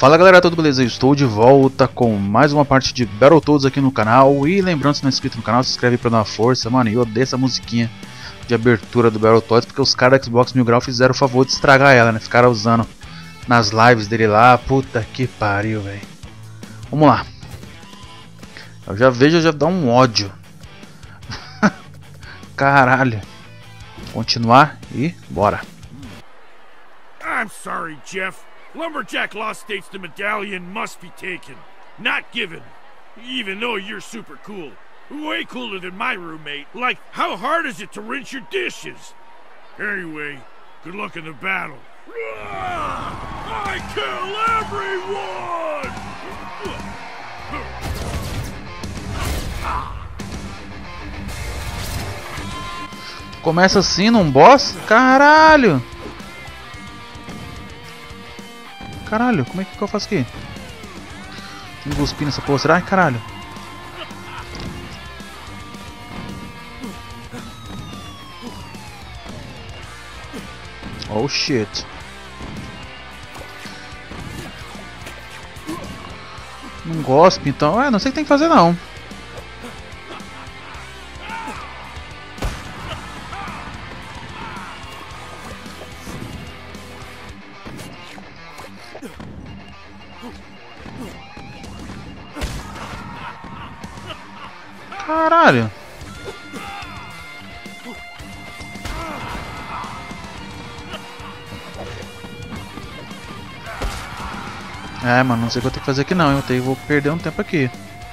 Fala galera, tudo beleza? Eu estou de volta com mais uma parte de Battletoads aqui no canal. E lembrando, se não é inscrito no canal, se inscreve pra dar uma força. Mano, eu odeio essa musiquinha de abertura do Battletoads, porque os caras da Xbox Mil Grau fizeram o favor de estragar ela, né? Ficaram usando nas lives dele lá. Puta que pariu, velho. Vamos lá. Eu já vejo, já dá um ódio. Caralho. Continuar e bora. I'm sorry, Jeff. Lumberjack Law states the medallion must be taken, not given. Even though you're super cool. Way cooler than my roommate. Like, how hard is it to rinse your dishes? Anyway, good luck in the battle. I kill everyone! Começa assim num boss? Caralho! Caralho, como é que eu faço aqui? Tem que cuspir nessa porra, será? Ai, caralho. Oh shit. Não gospe então. Não sei o que tem que fazer não. Caralho. Mano, não sei o que eu tenho que fazer aqui não. Vou perder um tempo aqui.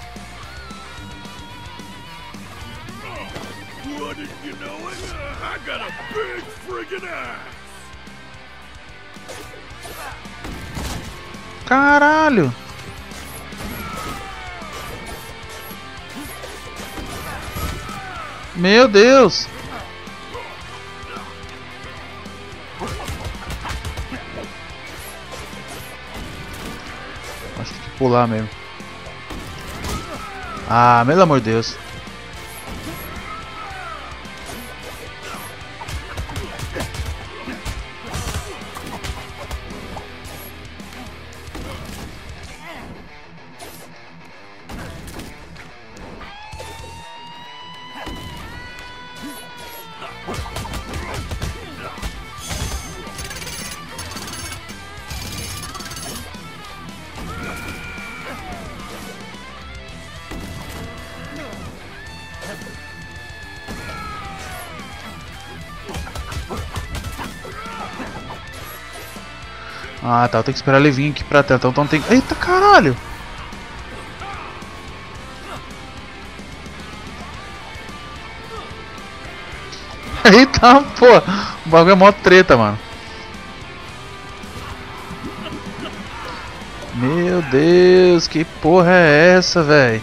Caralho. Meu Deus. Acho que tem que pular mesmo. Ah, pelo amor de Deus. Ah, tá, eu tenho que esperar ele vir aqui pra tela, então tem... Eita, caralho! Eita, pô! O bagulho é mó treta, mano. Meu Deus, que porra é essa, velho?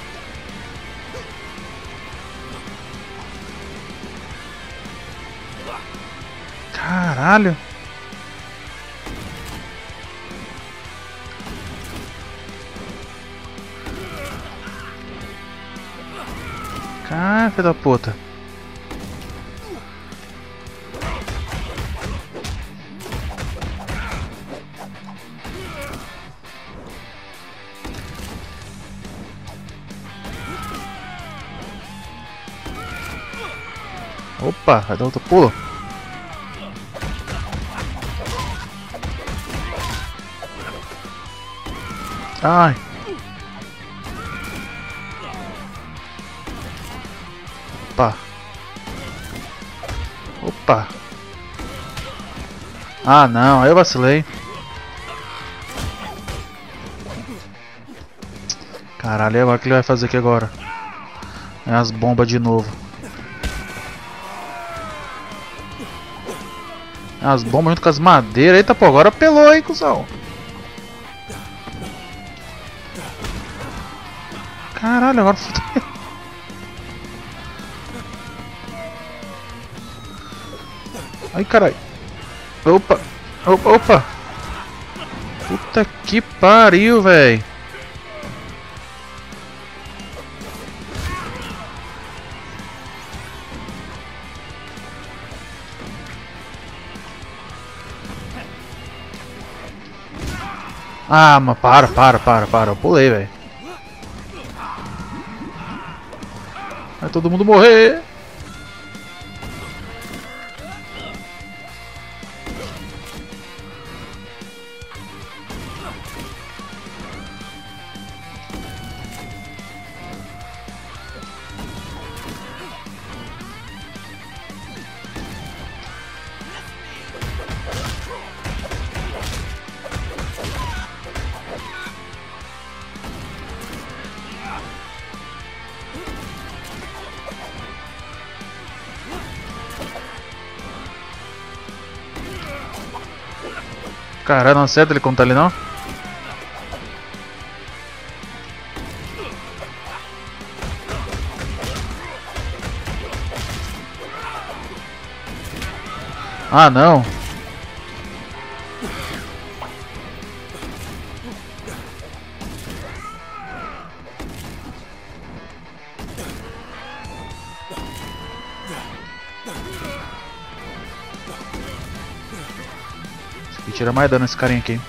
Caralho! Ah, filho da puta. Opa, vai dar outro pulo. Ai. Opa. Opa. Ah, não, aí eu vacilei. Caralho, e agora o que ele vai fazer aqui agora? É as bombas de novo. As bombas junto com as madeiras. Eita, pô, agora pelou, hein, cuzão. Caralho, agora fudeu. Ai, caralho. Opa. Opa, opa. Puta que pariu, velho. Ah, mas para. Eu pulei, velho. Vai todo mundo morrer. Caralho, não acerta ele quando tá ali não? Ah, não. E tira mais dano esse carinha aqui.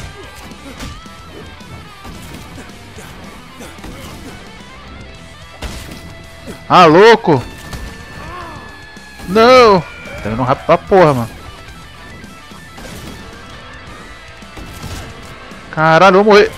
Ah, louco! Não! Tá indo rápido pra porra, mano. Caralho, eu vou morrer.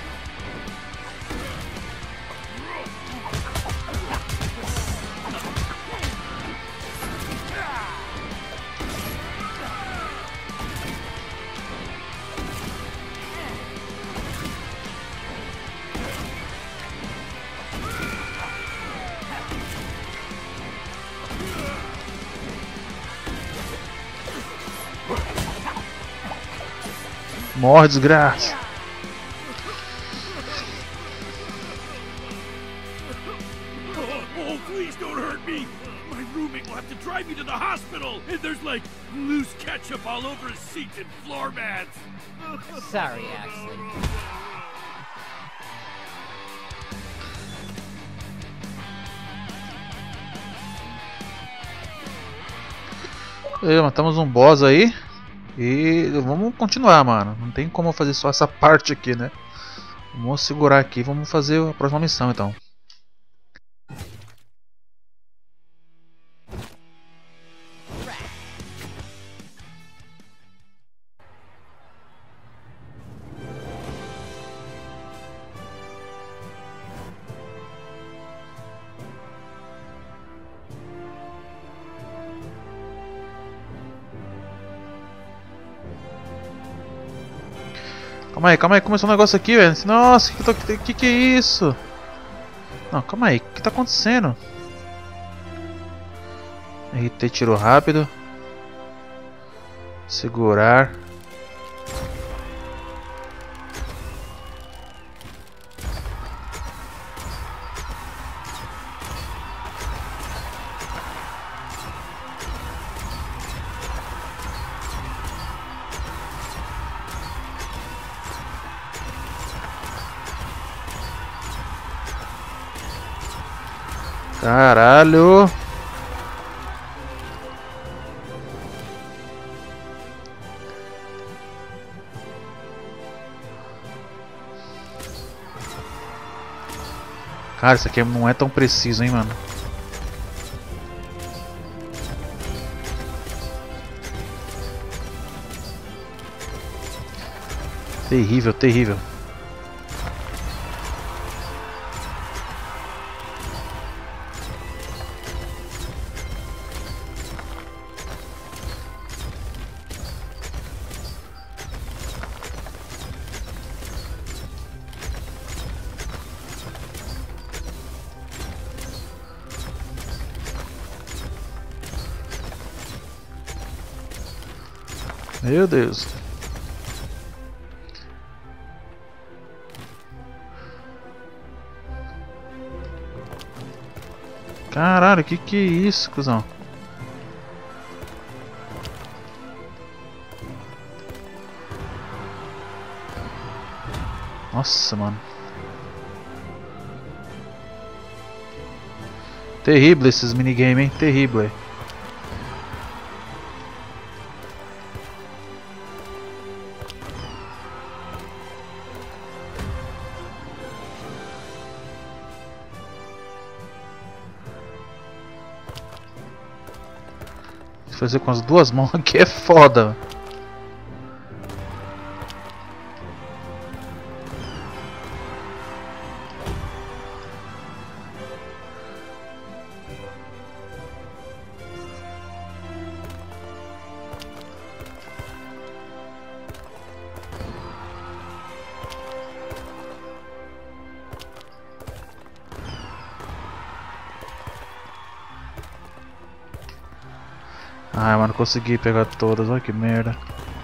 Morre, desgraça. Oh, please don't hurt me. My roommate will have to drive me to the hospital. And there's like loose ketchup all over his seats and floor mats. Sorry, Ashley. Matamos um boss aí. E vamos continuar, mano. Não tem como fazer só essa parte aqui, né? Vamos segurar aqui e vamos fazer a próxima missão, então. Calma aí, começou um negócio aqui, velho. Nossa, que é isso? Não, calma aí, o que tá acontecendo? RT tiro rápido. Segurar. Caralho! Cara, isso aqui não é tão preciso, hein, mano. Terrível, terrível. Meu Deus. Caralho, que é isso, cuzão? Nossa, mano. Terrível esses minigames, hein? Terrível. Fazer com as duas mãos aqui é foda. Ai, mano, consegui pegar todas, olha que merda.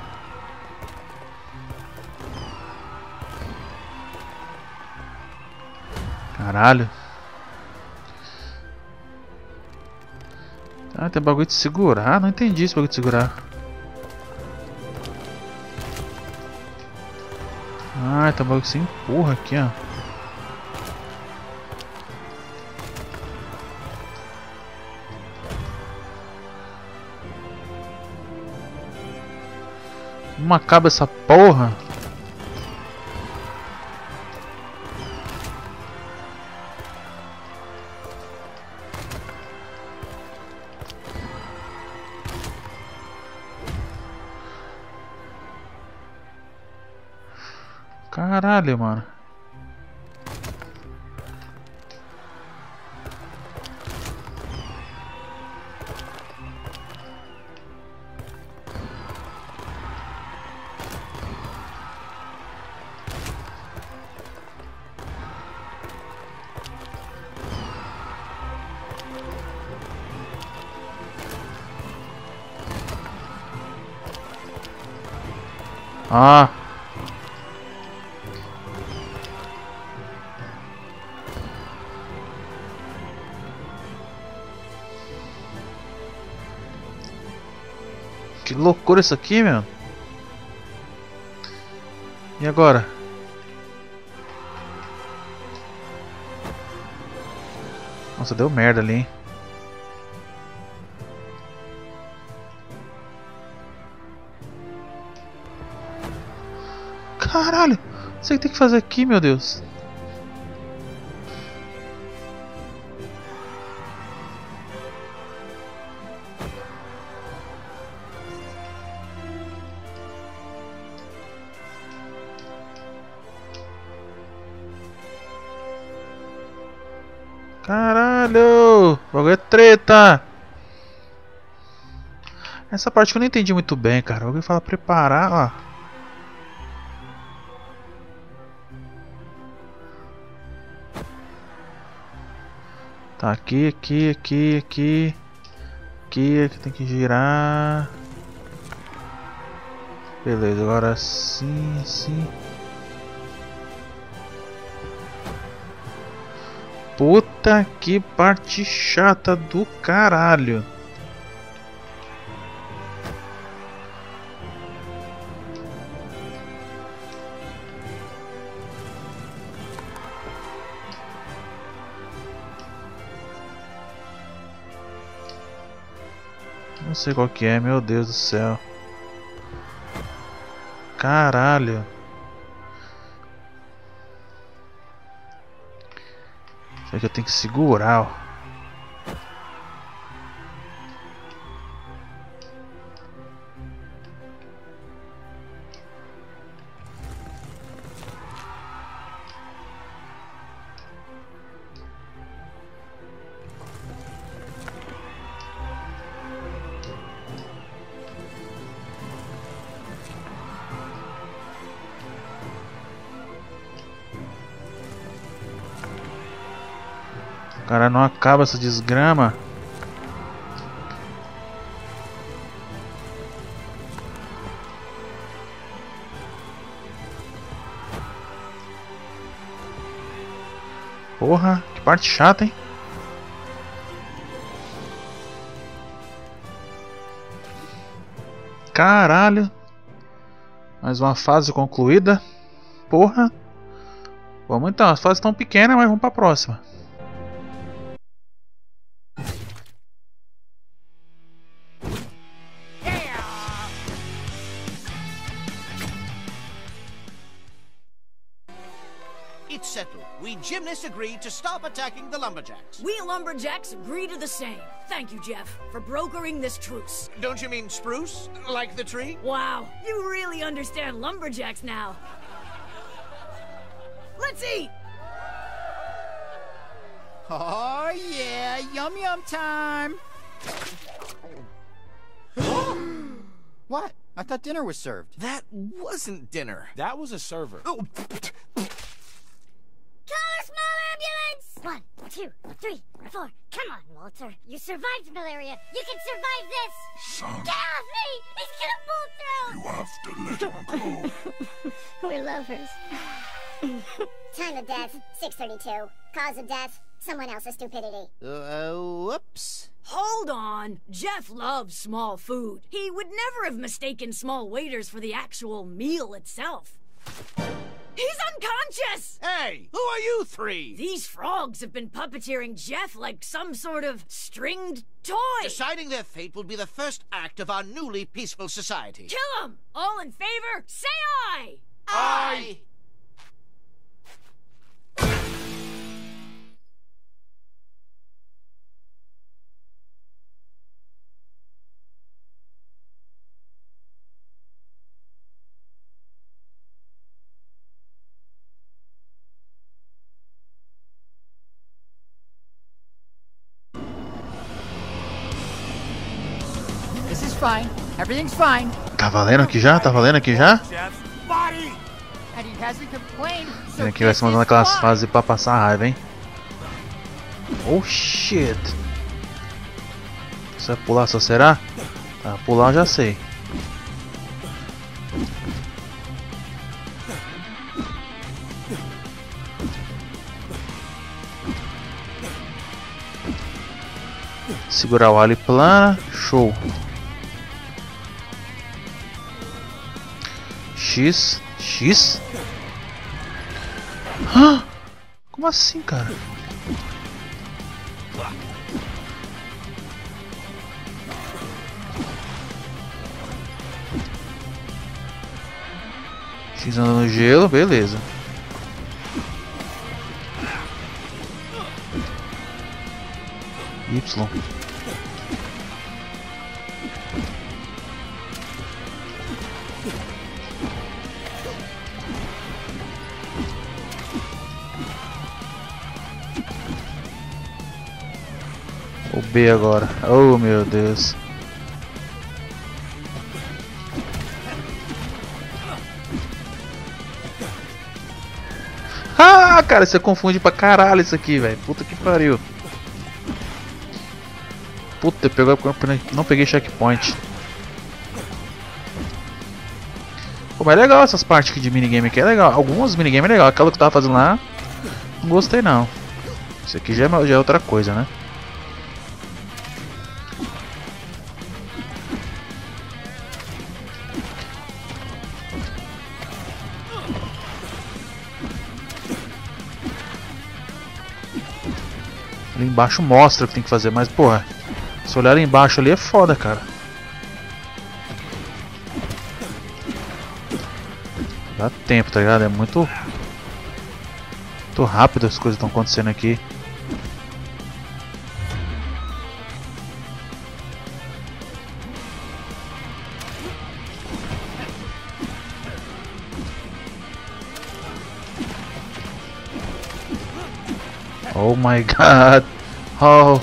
Caralho. Ah, tem bagulho de segurar? Não entendi esse bagulho de segurar. Ah, tem bagulho que se empurra aqui, ó. Como acaba essa porra? Caralho, mano. Ah. Que loucura isso aqui, meu. E agora? Nossa, deu merda ali, hein? Caralho! O que você tem que fazer aqui, meu Deus? Caralho! O bagulho é treta! Essa parte que eu não entendi muito bem, cara. Alguém fala preparar, ó. Tá, aqui, aqui tem que girar. Beleza, agora sim, sim. Puta que parte chata do caralho. Não sei qual que é, meu Deus do céu. Caralho. Será que eu tenho que segurar, ó? Cara, não acaba essa desgrama. Porra, que parte chata, hein? Caralho. Mais uma fase concluída. Porra. Vamos então, as fases estão pequenas, mas vamos pra próxima. It's settled. We gymnasts agreed to stop attacking the lumberjacks. We lumberjacks agree to the same. Thank you, Jeff, for brokering this truce. Don't you mean spruce? Like the tree? Wow, you really understand lumberjacks now. Let's eat! Oh, yeah, yum yum time. What? I thought dinner was served. That wasn't dinner. That was a server. Oh, Call a small ambulance! 1, 2, 3, 4. Come on, Walter. You survived malaria. You can survive this. Son, Get off me! He's gonna pull through! you have to let him go. We're lovers. Time of death, 6:32. Cause of death, someone else's stupidity. whoops. Hold on. Jeff loves small food. He would never have mistaken small waiters for the actual meal itself. He's unconscious! Hey, who are you three? These frogs have been puppeteering Jeff like some sort of stringed toy. Deciding their fate will be the first act of our newly peaceful society. Kill him! All in favor, say aye! Aye! This is fine. Everything's fine. Tá valendo aqui já? Tá valendo aqui já? Jeff's body! And he hasn't complained. So Esse aqui vai se mandando this is aquelas fine. fases pra passar raiva, hein? Oh shit! Você vai pular só será? Tá, pular eu já sei. Segurar o ali plana, show. X, X? Hã? Como assim, cara? X anda no gelo, beleza. Y. O B agora. Oh meu Deus. Ah, cara, você confunde pra caralho isso aqui, velho. Puta que pariu. Puta, não peguei checkpoint. Pô, mas é legal essas partes aqui de minigame aqui, é legal. Alguns minigame é legal, aquela que eu tava fazendo lá, não gostei não. Isso aqui já é outra coisa, né? Ali embaixo mostra o que tem que fazer, mas porra, se olhar ali embaixo ali é foda, cara. Dá tempo, tá ligado? É muito rápido as coisas estão acontecendo aqui. Oh my god. Oh.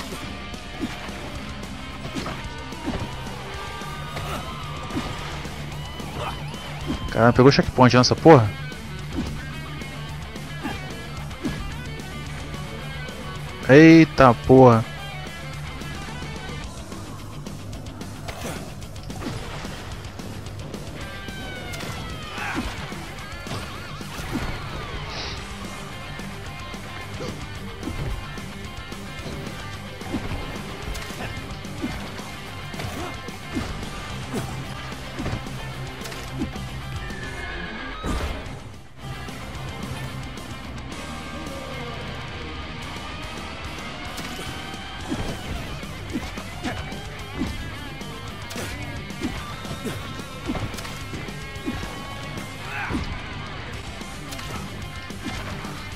Caramba, pegou o checkpoint nessa porra? Eita porra.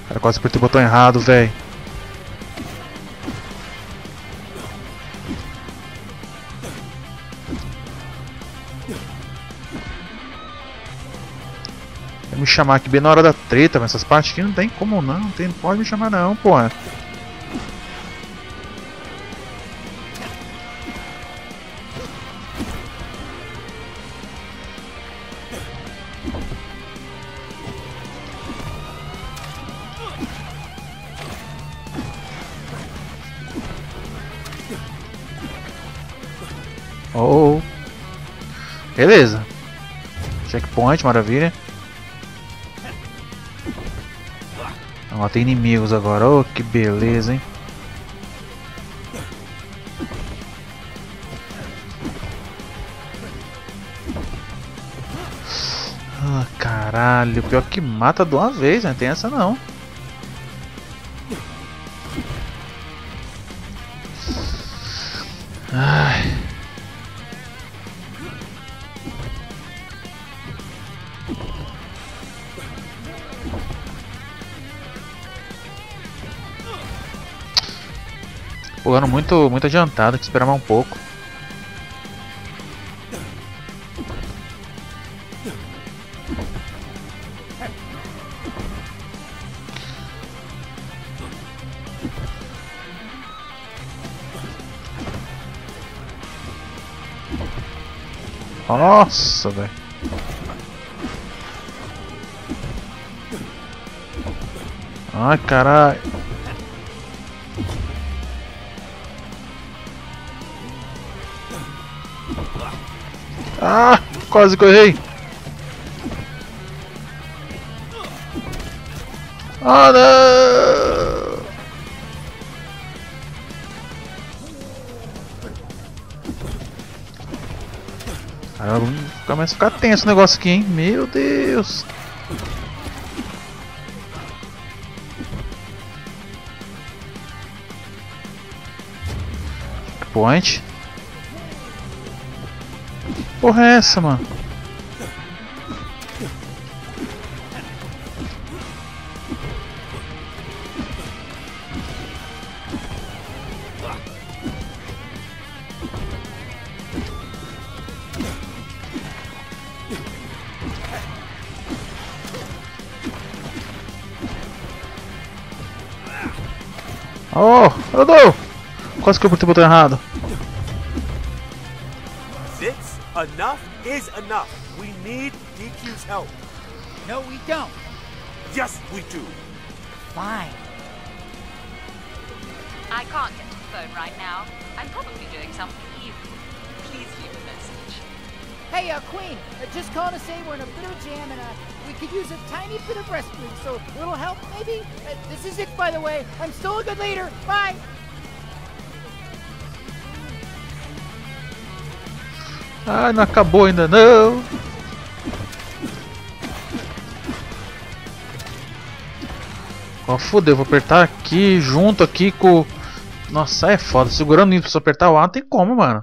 Cara, quase apertei o botão errado, velho. Me chamar aqui bem na hora da treta, mas essas partes aqui não tem como não, não pode me chamar não, pô. Oh, beleza. Checkpoint, maravilha. Ó, tem inimigos agora. Oh, que beleza, hein? Ah, caralho. Pior que mata de uma vez, né? Tem essa não. Ai. Pulando muito adiantado, tem que esperar mais um pouco. Nossa, velho. Ai, caralho. Ah, quase que eu errei. Ah, não. Caramba, começa a ficar tenso o negócio aqui, hein? Meu Deus. Point. Porra é essa, mano? Oh, eu dou! Quase que eu apertei o botão errado. Enough is enough. We need DQ's help. No, we don't. Yes, we do. Fine. I can't get to the phone right now. I'm probably doing something evil. Please leave a message. Hey, Queen, just calling to say we're in a bit of a jam and we could use a tiny bit of rescuing, so a little help maybe? This is it, by the way. I'm still a good leader. Bye. Ah, não acabou ainda não. Ó, fodeu, vou apertar aqui, junto aqui com... Nossa, é foda, segurando isso, se eu apertar o A não tem como, mano.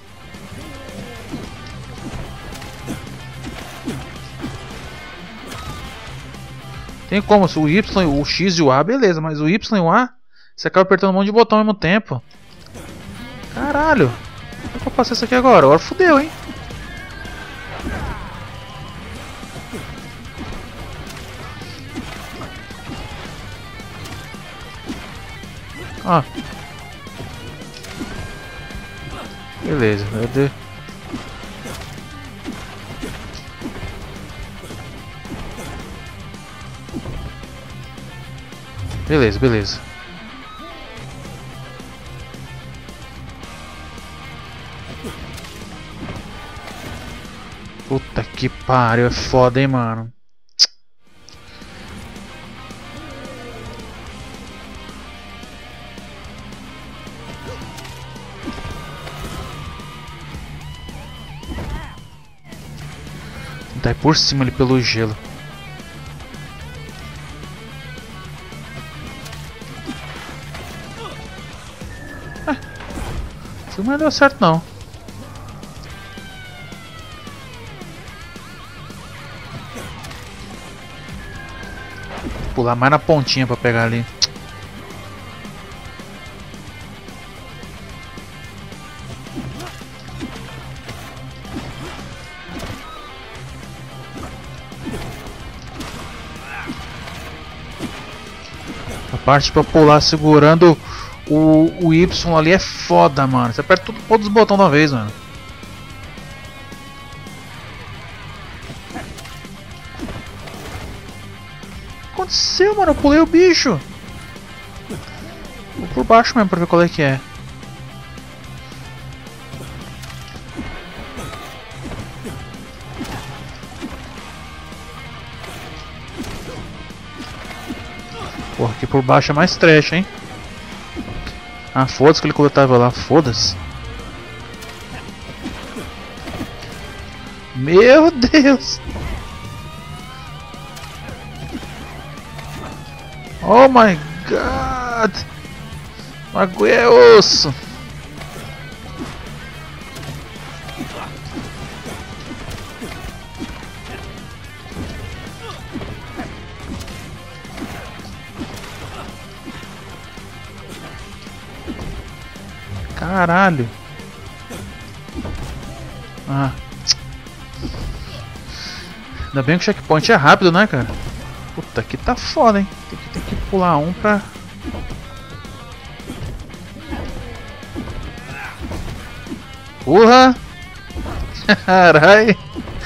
Tem como, se o Y, o X e o A, beleza, mas o Y e o A, você acaba apertando um monte de botão ao mesmo tempo. Caralho. Como é que eu faço isso aqui agora? Agora fodeu, hein? Ah. Beleza, meu Deus. Beleza, beleza. Puta que pariu, é foda, hein, mano. Tá aí por cima ali pelo gelo. Isso não deu certo não. pular mais na pontinha pra pegar ali. A parte pra pular segurando o Y ali é foda, mano. Você aperta todos os botões de uma vez, mano. O que aconteceu, mano? Eu pulei o bicho. Vou por baixo mesmo pra ver qual é que é. Porra, aqui por baixo é mais trash, hein? Ah, foda-se que ele coletava lá, foda-se. Meu Deus! Oh my god! O bagulho é osso! Caralho! Ah. Ainda bem que o checkpoint é rápido, né, cara? Puta, aqui tá foda, hein? Tem que pular um pra... Porra! Carai!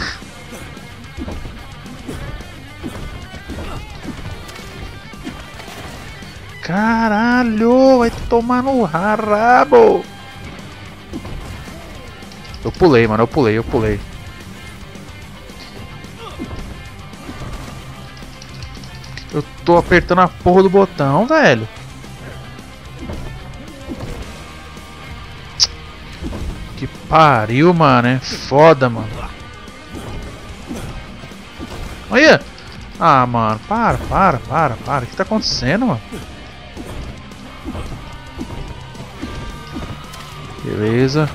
Caralho! Vai tomar no rabo! Eu pulei, mano. Eu pulei. Eu tô apertando a porra do botão, velho. Que pariu, mano. É foda, mano. Olha! Ah, mano. Para. O que tá acontecendo, mano? Beleza.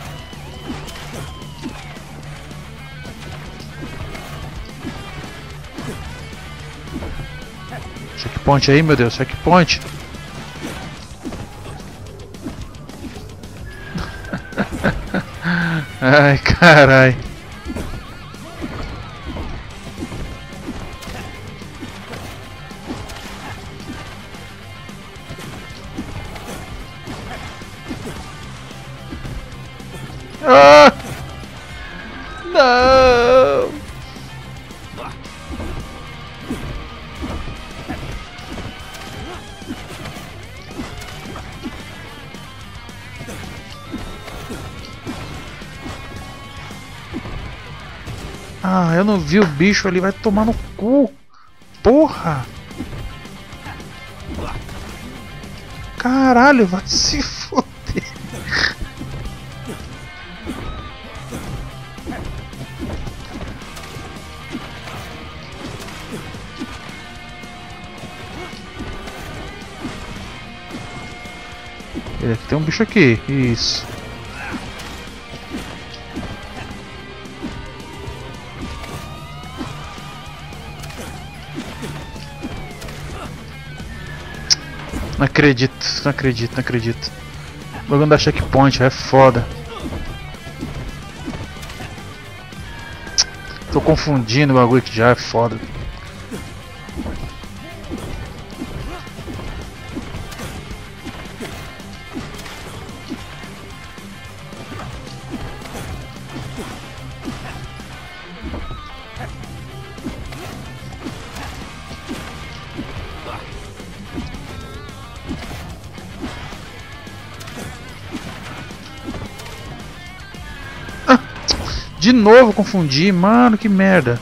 Checkpoint aí, meu Deus, checkpoint. Ai, carai. Ah! Não! Ah, eu não vi o bicho ali, vai tomar no cu. Porra! Caralho, vai se foder. Tem um bicho aqui, isso. Não acredito. O bagulho da checkpoint é foda. Tô confundindo o bagulho que já é foda. De novo confundi, mano, que merda.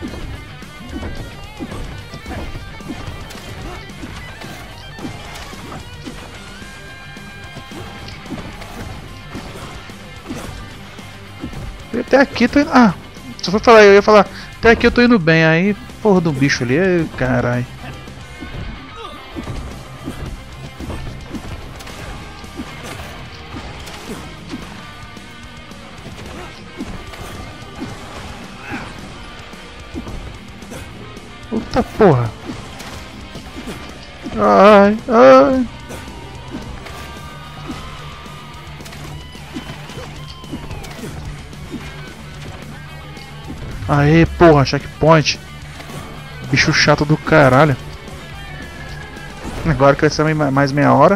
Até aqui tô indo... Ah, só foi falar, eu ia falar. Até aqui eu tô indo bem, aí porra do bicho ali, carai. Puta porra. Ai, ai. Aê, porra, checkpoint. Bicho chato do caralho. Agora cresceu mais meia hora.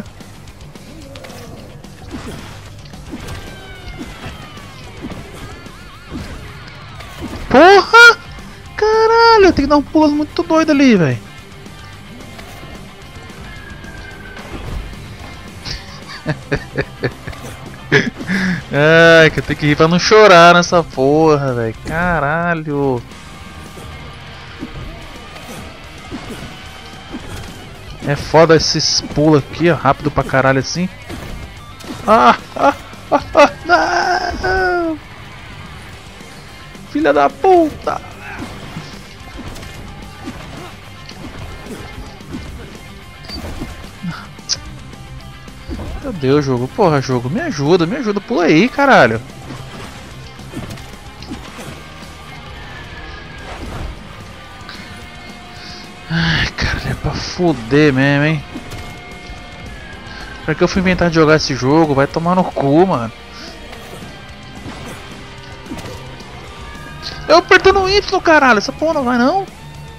Porra! Caralho, tem que dar um pulo muito doido ali, velho. Ai, que eu tenho que rir pra não chorar nessa porra, velho. Caralho. É foda esses pulos aqui, ó. Rápido pra caralho assim. Não! Filha da puta! Meu Deus, jogo. Porra, jogo. Me ajuda, pula aí, caralho. Ai, cara, é pra foder mesmo, hein? Pra que eu fui inventar de jogar esse jogo? Vai tomar no cu, mano. Eu apertando o Y, caralho. Essa porra não vai, não?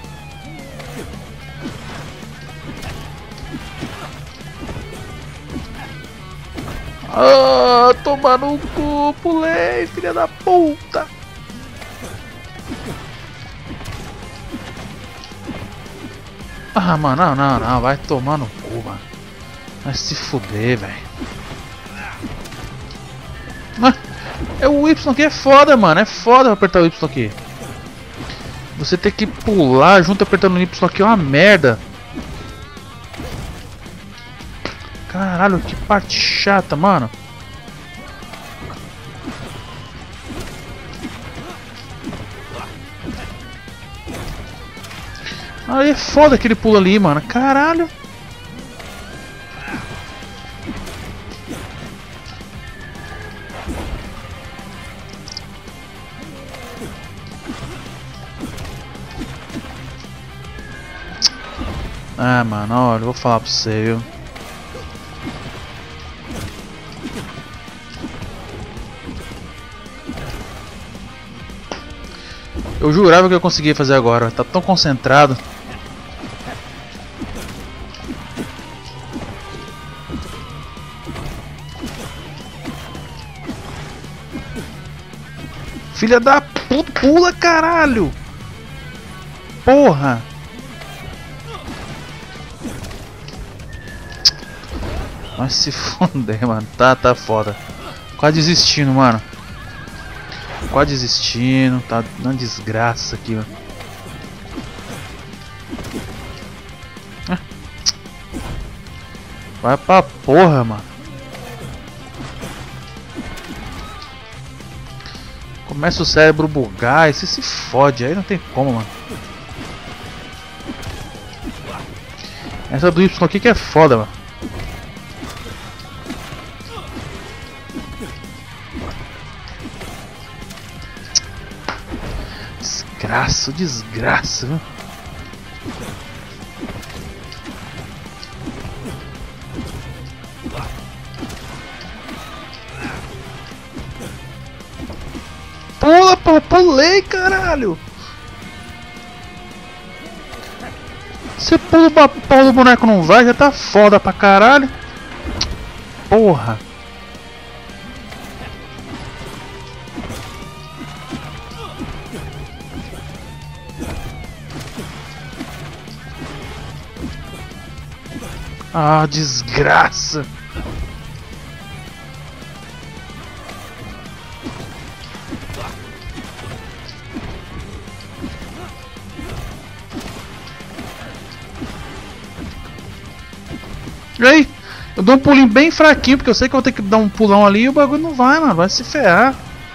Ah, tomar no cu, pulei, filha da puta. Ah, mano, não, vai tomar no cu, mano. Vai se fuder, velho. É o Y aqui, é foda, mano, é foda apertar o Y aqui. Você tem que pular junto apertando o Y aqui é uma merda. Caralho, que parte chata, mano. Aí é foda aquele pulo ali, mano. Caralho. Ah, mano, olha, eu vou falar pra você, viu. Eu jurava que eu conseguia fazer agora, tá tão concentrado. Filha da puta, pula, caralho! Porra! Vai se fuder, mano. Tá foda. Quase desistindo, mano. Quase desistindo. Tá na desgraça aqui, mano. Vai pra porra, mano. Começa o cérebro bugar e você se fode. Aí não tem como, mano. Essa do Y aqui que é foda, mano. Desgraça, viu? Pula, pô, pulei, caralho! Você pula pra porra do boneco não vai, já tá foda pra caralho. Porra! Ah, desgraça! E aí? Eu dou um pulinho bem fraquinho, porque eu sei que eu vou ter que dar um pulão ali e o bagulho não vai, mano. Vai se ferrar.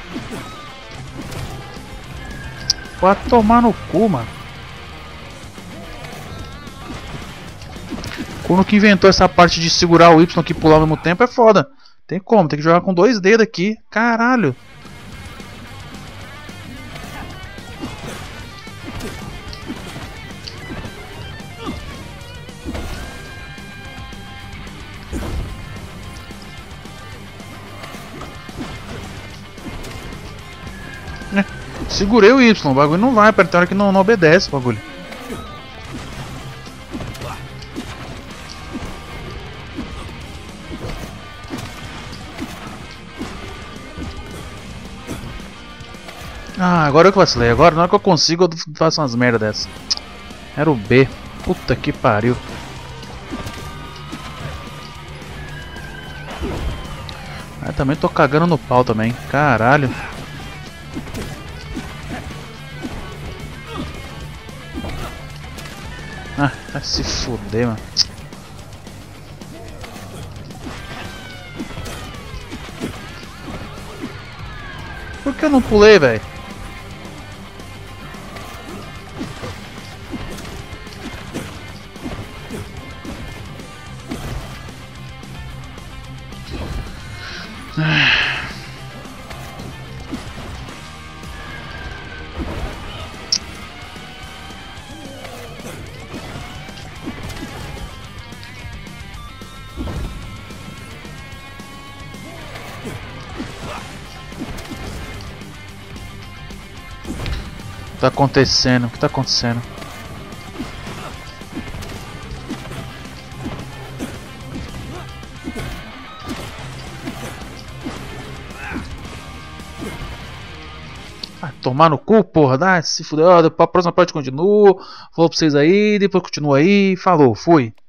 Vai tomar no cu, mano. Quando que inventou essa parte de segurar o Y aqui e pular ao mesmo tempo é foda. Tem como, tem que jogar com 2 dedos aqui. Caralho. Segurei o Y, o bagulho não vai, apertar hora que não obedece o bagulho. Ah, agora eu que vacilei. Agora, na hora que eu consigo, eu faço umas merda dessa. Era o B. Puta que pariu. Ah, também tô cagando no pau também. Caralho. Ah, vai se fuder, mano. Por que eu não pulei, velho? O que tá acontecendo? O que tá acontecendo? Ah, tomar no cu, porra, dá, se fudeu. A próxima parte continua. Falou pra vocês aí, depois continua aí. Falou, fui.